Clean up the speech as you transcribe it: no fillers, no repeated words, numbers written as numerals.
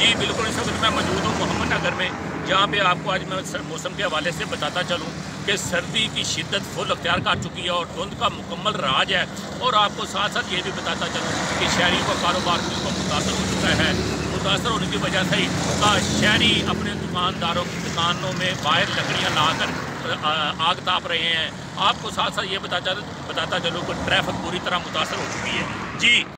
जी बिल्कुल, इस वक्त मैं मौजूद हूँ मोहम्मद नगर में, जहाँ पे आपको आज मैं मौसम के हवाले से बताता चलूँ कि सर्दी की शिद्दत फुल अख्तियार कर चुकी है और धुंध का मुकम्मल राज है। और आपको साथ साथ ये भी बताता चलूँ कि शहरियों का कारोबार बिल्कुल मुतासर हो चुका है। मुतासर होने की वजह से ही शहरी अपने दुकानदारों की दुकानों में बाहर लकड़ियाँ लाकर आग ताप रहे हैं। आपको साथ साथ ये बताता चलूँ कि ट्रैफिक पूरी तरह मुतासर हो चुकी है। जी।